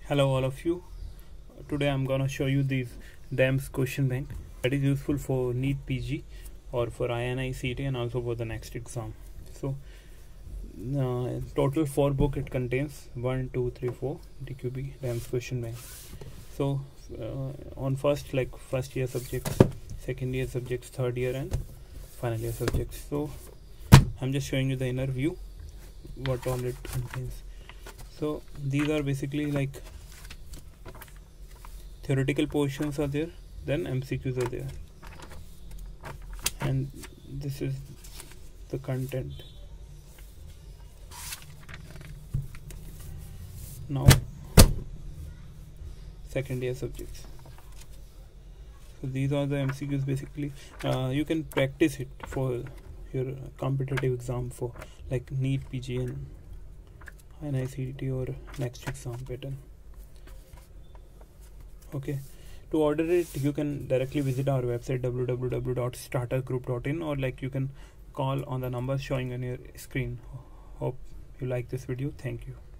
Hello all of you. Today I'm gonna show you these DAMS question bank that is useful for NEET PG or for INI CET and also for the next exam. So total 4 book it contains 1, 2, 3, 4 DQB DAMS question bank. So on first year subjects, second year subjects, third year and final year subjects. So I'm just showing you the inner view, what all it contains. So these are basically like theoretical portions are there, then MCQs are there, and this is the content. Now second year subjects. So these are the MCQs basically. You can practice it for your competitive exam for like NEET PG and INI CET or next exam pattern. Okay, to order it you can directly visit our website www.startergroup.in, or like you can call on the number showing on your screen. Hope you like this video. Thank you.